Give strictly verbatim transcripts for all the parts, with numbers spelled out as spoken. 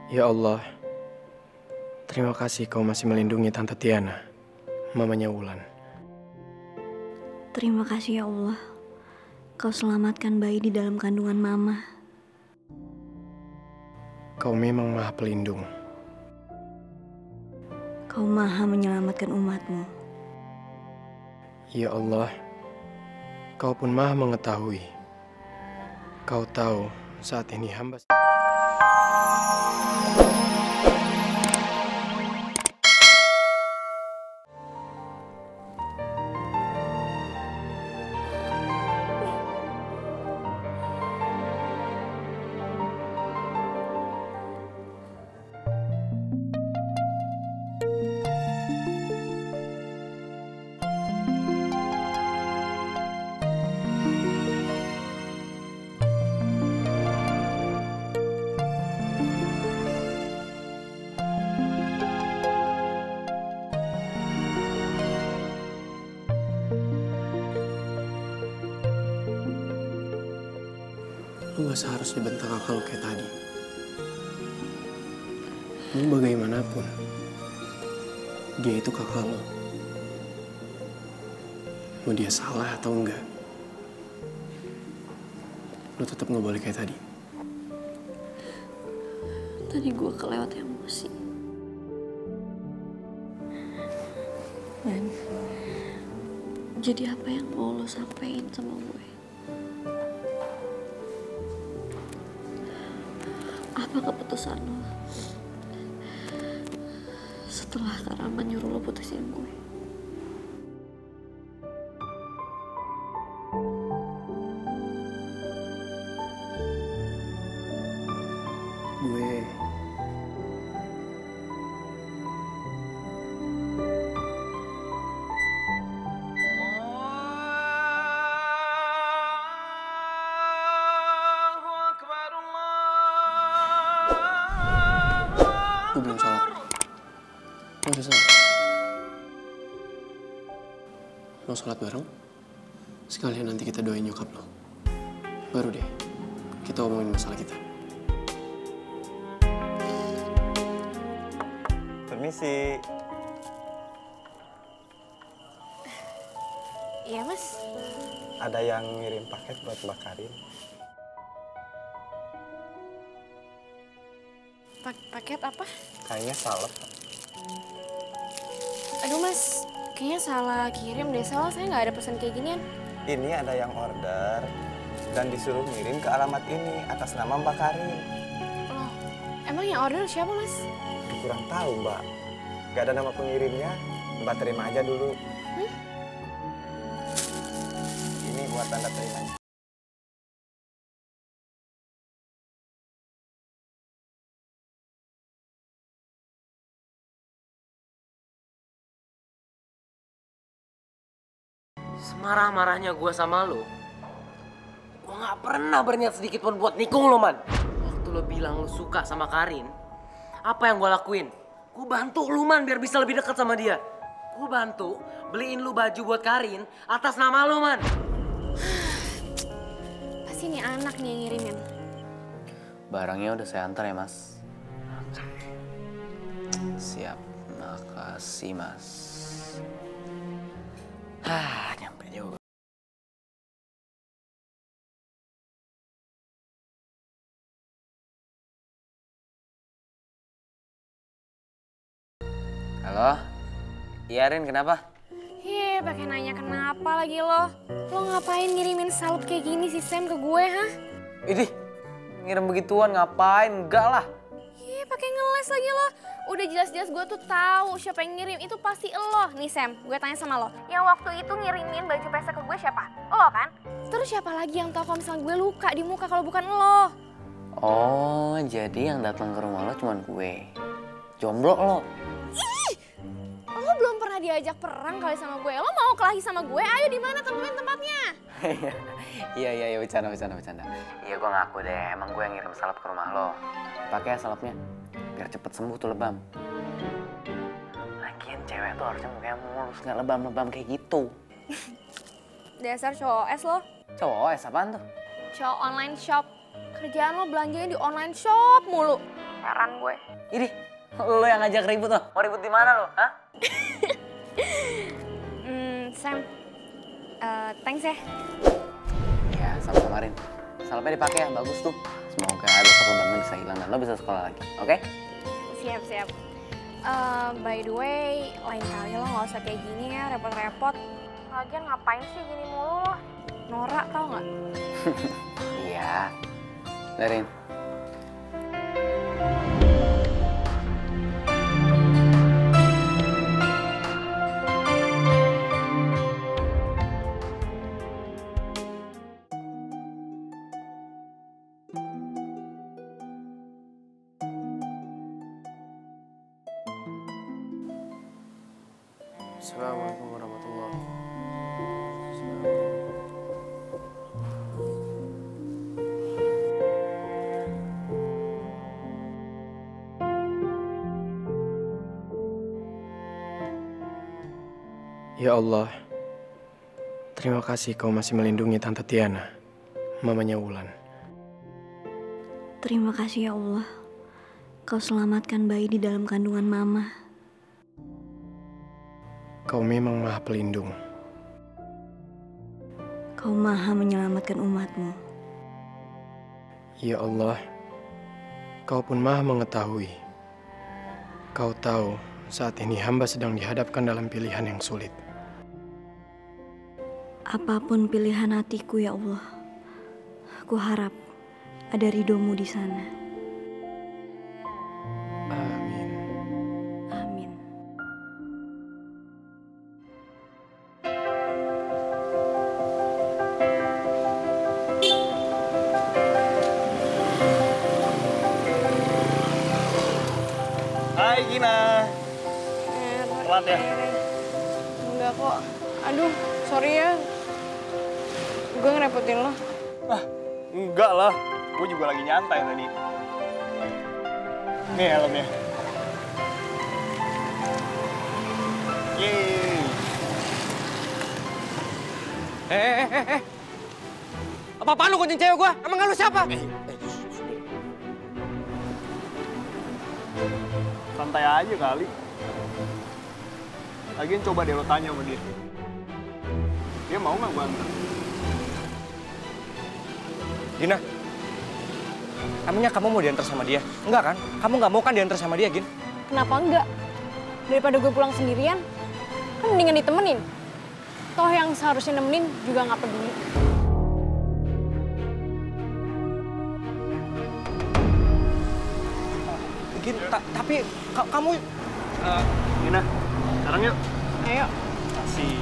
Ya Allah, terima kasih kau masih melindungi Tante Tiana, mamanya Wulan. Terima kasih ya Allah, kau selamatkan bayi di dalam kandungan mama. Kau memang maha pelindung. Kau maha menyelamatkan umatmu. Ya Allah, kau pun maha mengetahui. Kau tahu saat ini hamba... Lu gak seharusnya bentak kakak lu kayak tadi. Lu bagaimanapun, dia itu kakak lu. Mau dia salah atau enggak, lu tetap gak boleh kayak tadi. Tadi gue kelewat emosi. Man, jadi apa yang mau lo sampein sama gue? Apa keputusan lo setelah Kak Rahman nyuruh lo putusin gue? Gue... Gue belum sholat. Gue udah sholat. Mau sholat bareng? Sekalian nanti kita doain nyokap lo. Baru deh, kita omongin masalah kita. Permisi. Iya, Mas. Ada yang ngirim paket buat Mbak Karin. Pa paket apa? Kayaknya salep. Aduh, Mas. Kayaknya salah kirim deh. Salah, saya nggak ada pesan kayak ginian. Ini ada yang order dan disuruh ngirim ke alamat ini atas nama Mbak Karin. Loh, emang yang order siapa, Mas? Kurang tahu, Mbak. Gak ada nama pengirimnya. Mbak terima aja dulu. Hmm? Ini buat tanda terimanya. Semarah-marahnya gue sama lo, gue gak pernah berniat sedikit pun buat nikung lo, Man. Waktu lo bilang lo suka sama Karin, apa yang gue lakuin? Gue bantu lo, Man, biar bisa lebih dekat sama dia. Gue bantu beliin lo baju buat Karin atas nama lo, Man. Pasti nih anak nih yang ngirimin. Barangnya udah saya antar ya, Mas. Siap, makasih, Mas. Hah, nyampe juga. Halo? Iya, Rin, kenapa? Hih, pakai nanya kenapa lagi lo? Lo ngapain ngirimin salep kayak gini sih, Sam, ke gue, hah? Idih, ngirim begituan ngapain? Enggak lah. Ih, pakai ngeles lagi lo. Udah jelas-jelas gue tuh tahu siapa yang ngirim, itu pasti lo. Nih Sam, gue tanya sama lo. Yang waktu itu ngirimin baju pesta ke gue siapa? Lo kan? Terus siapa lagi yang tahu kalau misalnya gue luka di muka kalau bukan lo? Oh, jadi yang datang ke rumah lo cuma gue. Jomblo lo. Ih! Lo belum pernah diajak perang kali sama gue. Lo mau kelahi sama gue? Ayo di mana temuin tempatnya? Iya, iya, iya, bercanda, bercanda, bercanda. Iya, gue ngaku deh. Emang gue yang ngirim salep ke rumah lo. Pakai ya salepnya, biar cepet sembuh tuh lebam. Lagian cewek tuh harusnya mukanya mulus, nggak lebam-lebam kayak gitu. Dasar cowok es lo. Cowok es apaan tuh? Cowok online shop. Kerjaan lo belanjanya di online shop mulu. pacaran gue. Ini, lo yang ngajak ribut loh. Mau ribut di mana lo? Hah? hmm, Sam, uh, thanks ya. Ya, sama-sama Rin. Salpnya dipakai ya, bagus tuh. Semoga besok lo bener bisa hilang dan lo bisa sekolah lagi, oke? Okay? Siap, siap. Uh, by the way, lain kali lo gak usah kayak gini ya, repot-repot. Lagian ngapain sih gini mulu lo? Norak tau gak? Iya. Darin. Assalamualaikum warahmatullahi wabarakatuh. Ya Allah, terima kasih kau masih melindungi Tante Tiana, mamanya Wulan. Terima kasih ya Allah, kau selamatkan bayi di dalam kandungan mama. Kau memang maha pelindung. Kau maha menyelamatkan umatmu. Ya Allah, kau pun maha mengetahui. Kau tahu saat ini hamba sedang dihadapkan dalam pilihan yang sulit. Apapun pilihan hatiku ya Allah, aku harap ada ridhomu di sana. Amin. Amin. Hai Gina. Telat ya? Enggak kok. Aduh, sorry ya. Gue ngerepotin lo. Ah, enggak lah. Gue juga lagi nyantai tadi. Nih helmnya. Yeay. Eh, eh, eh, eh. Apa-apaan lu kuncin cewek gua? Emang lu siapa? Eh, Santai aja kali. Lagian coba deh lo tanya sama dia. Dia mau nggak gue antar? Gina, emangnya kamu mau diantar sama dia? Enggak kan? Kamu nggak mau kan diantar sama dia, Gin? Kenapa enggak? Daripada gue pulang sendirian, kan mendingan ditemenin. Toh yang seharusnya nemenin juga nggak peduli. Gin, ta tapi ka kamu... Uh, Gina, sekarang yuk. Ayo. Asik.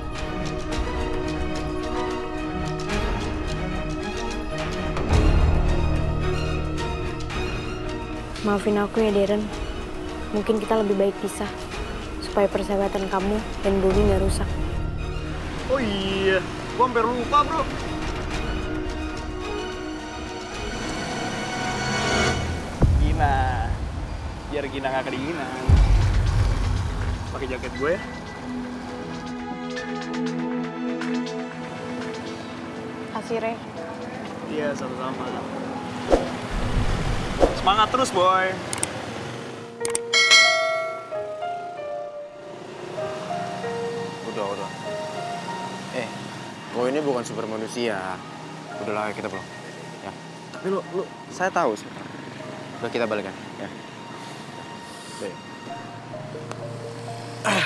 Maafin aku ya, Darren. Mungkin kita lebih baik pisah. Supaya persahabatan kamu dan Bobby nggak rusak. Oh iya, gue hampir lupa bro. Gina, biar Gina nggak kedinginan. Pakai jaket gue ya. Kasih, Re. Iya, sama-sama. Semangat terus, boy. Udah, udah. Eh, kau ini bukan super manusia. Udahlah, kita pulang. Ya. Tapi lu, lu, saya tahu sih. Udah, kita balikan. Ya. Baik. Ah.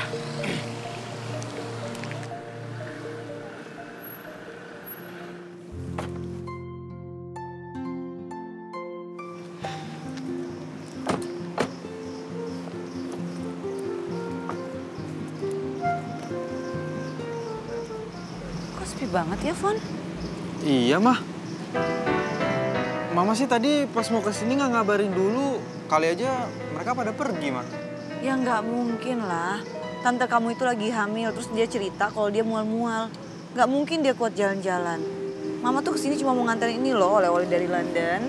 Sepi banget ya, Fon? Iya, Mah. Mama sih tadi pas mau kesini nggak ngabarin dulu. Kali aja mereka pada pergi, Mah. Ya nggak mungkin lah. Tante kamu itu lagi hamil, terus dia cerita kalau dia mual-mual. Nggak mungkin dia kuat jalan-jalan. Mama tuh kesini cuma mau nganterin ini loh, oleh-oleh dari London.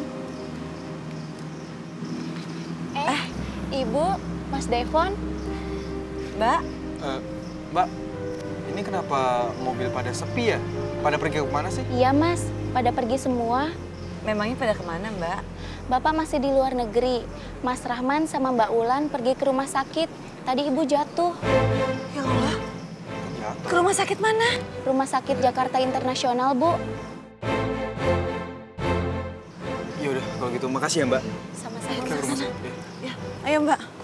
Eh, Ibu, Mas Devon. Mbak? Uh, Mbak, ini kenapa mobil pada sepi ya? Pada pergi ke mana sih? Iya, Mas. Pada pergi semua. Memangnya pada kemana, Mbak? Bapak masih di luar negeri. Mas Rahman sama Mbak Ulan pergi ke rumah sakit. Tadi ibu jatuh. Ya Allah. Ke rumah sakit mana? Rumah sakit Jakarta Internasional, Bu. Ya udah, kalau gitu makasih ya, Mbak. Sama-sama. Ya, ayo Mbak.